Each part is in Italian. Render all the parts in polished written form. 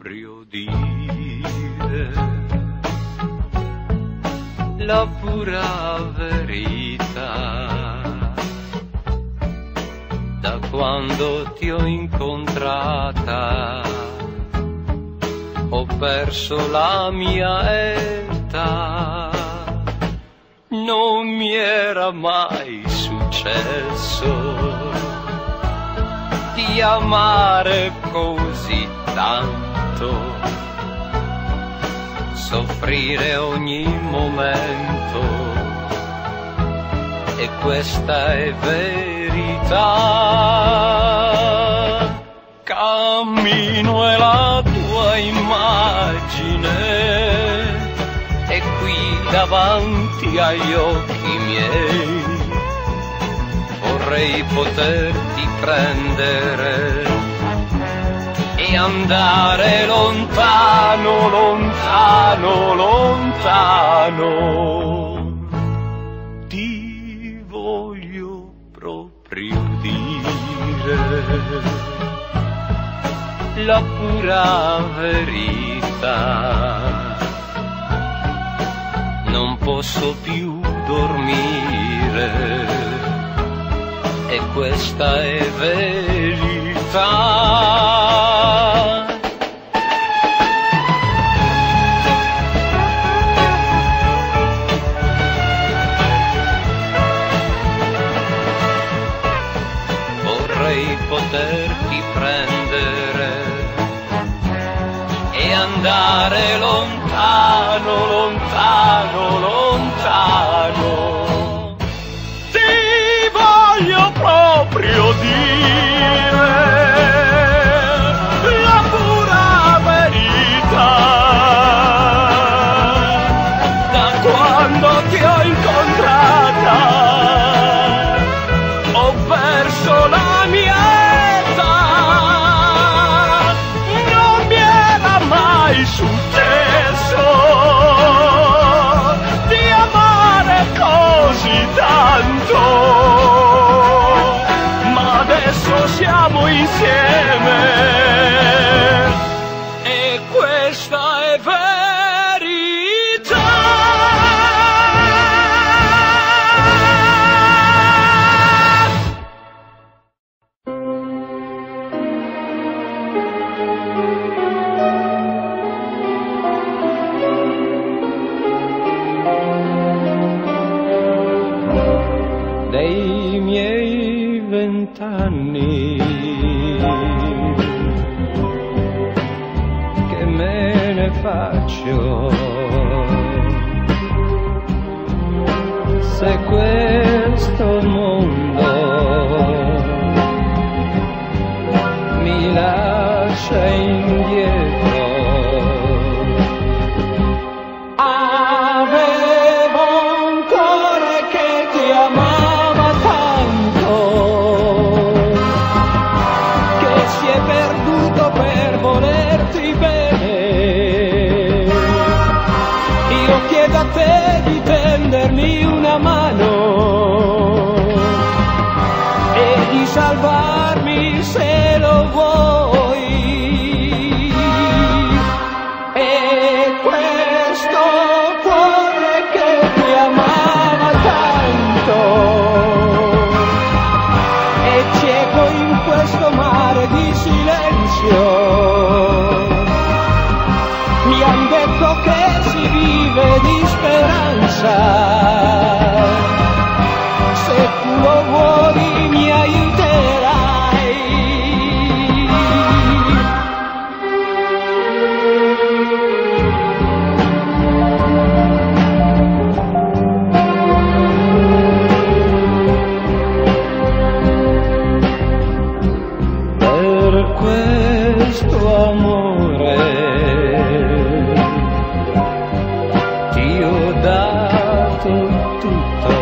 proprio dire la pura verità. Da quando ti ho incontrata ho perso la mia età. Non mi era mai successo di amare così tanto, soffrire ogni momento, e questa è verità. Cammino e la tua immagine è qui davanti agli occhi miei. Vorrei poterti prendere e andare lontano, lontano, lontano. Ti voglio proprio dire la pura verità. Non posso più dormire e questa è verità. Vorrei poterti prendere e andare lontano, lontano, lontano. Voglio proprio dire la pura verità. Da quando ti ho incontrata ho perso la mia età. Non mi era mai successo di amare così tanto. Siamo insieme e questa è verità. Dei miei 20 anni che me ne faccio, se questo mondo mi lascia indietro. Avevo un cuore che ti amava tanto, si è perduto per volerti bene. Io chiedo a te di tendermi una mano e di salvarmi se lo vuoi. E questo cuore che ti amava tanto è cieco in questo mare di silenzio. Mi han detto che si vive di speranza. Se tu lo vuoi mi aiuterai. Per questo amore ti ho dato tutto.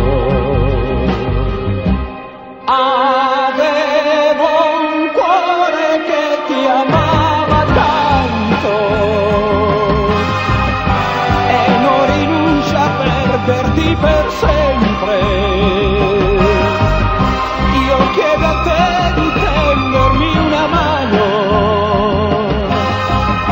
Avevo un cuore che ti amava tanto e non rinuncia a perderti per sempre. Io chiedo a te di tendermi una mano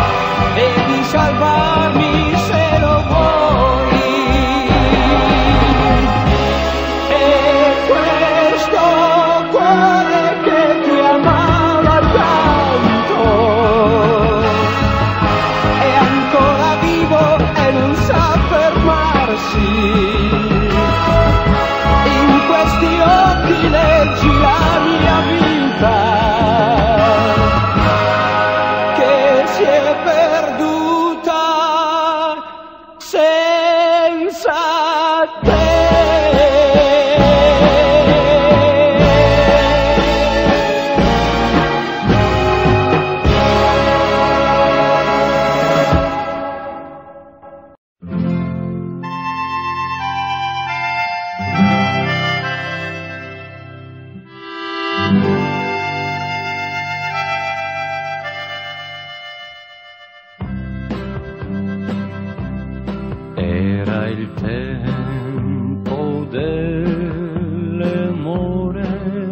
tempo dell'amore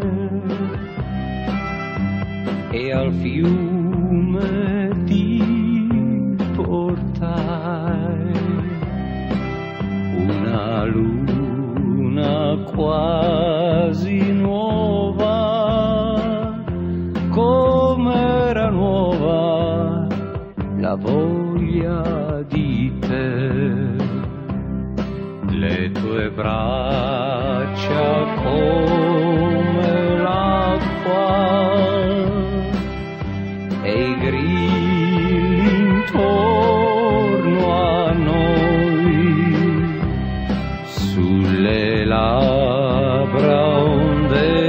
e al fiume ti portai una luna quasi nuova, come era nuova la voglia di te. Le tue braccia come l'acqua e i grilli intorno a noi, sulle labbra un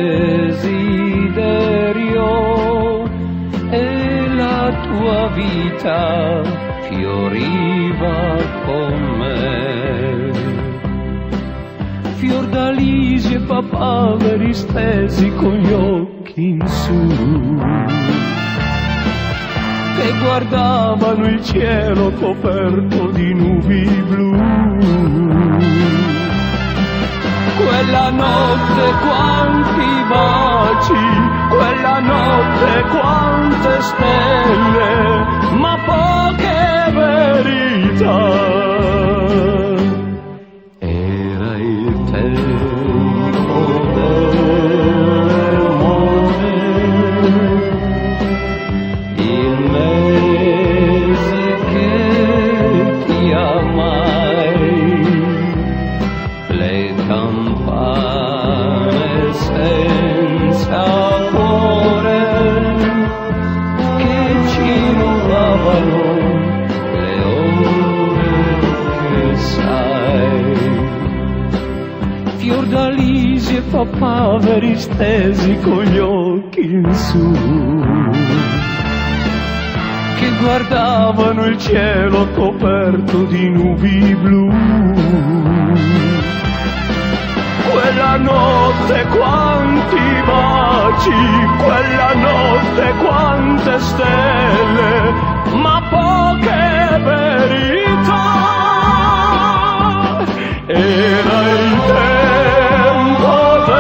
desiderio e la tua vita fioriva con me. Fiordalisi e papaveri stesi con gli occhi in su, che guardavano il cielo coperto di nubi blu. Quella notte quanti baci, quella notte quante stelle, ma poche verità. Era il tempo dell'amore, il mese che ti amai, le campane senza cuore che ci rubavano le ore che sai. Fiordalisi e papaveri stesi con gli occhi in su, che guardavano il cielo coperto di nubi blu. Quella notte quanti baci, quella notte quante stelle, ma poche verità. Era il tempo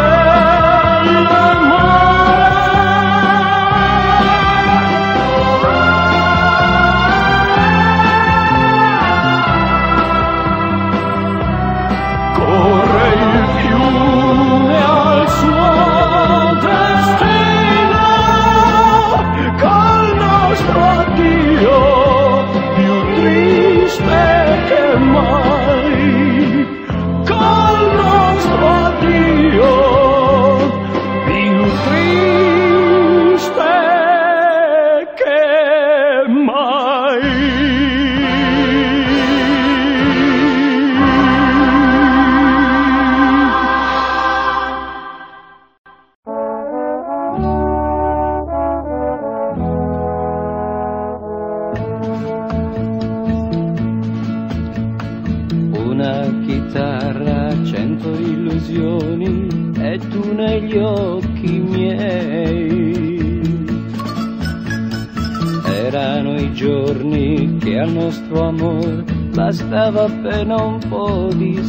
e tu negli occhi miei. Erano i giorni che al nostro amor bastava appena un po' di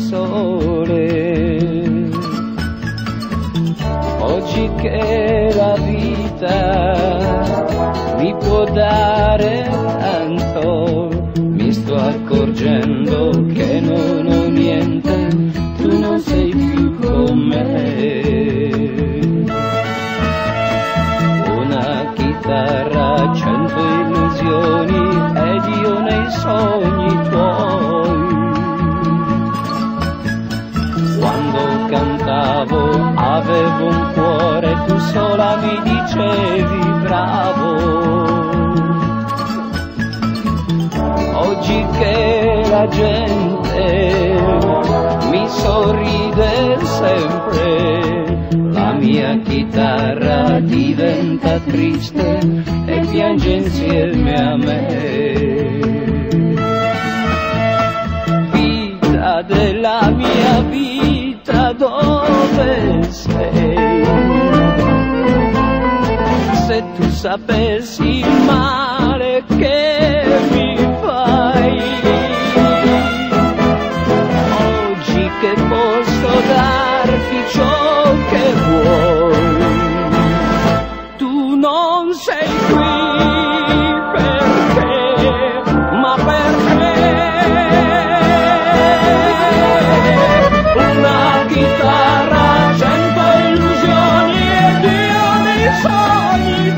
sole. Oggi che la vita mi può dare tanto, mi sto accorgendo che non ho niente, tu non sei più con me. Una chitarra, 100 illusioni ed io nei sogni tuoi. Quando cantavo avevo un cuore, tu sola mi dicevi bravo. Oggi che la gente mi sorride sempre, la mia chitarra diventa triste e piange insieme a me. Vita della mia vita, dove sei? Se tu sapessi il male che mi fai. ciò che vuoi. Tu non sei qui perché, ma perché una chitarra, 100 illusioni ed io nei sogni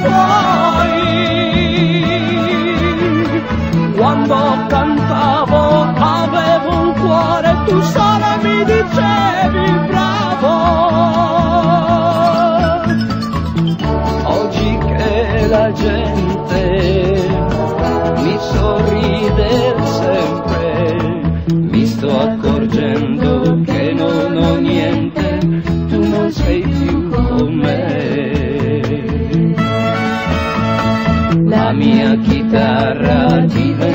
tuoi. Quando cantavo avevo un cuore, tu sola mi dicevi bravo. Oggi che la gente mi sorride sempre, mi sto accorgendo che non ho niente, tu non sei più con me. La mia chitarra diventa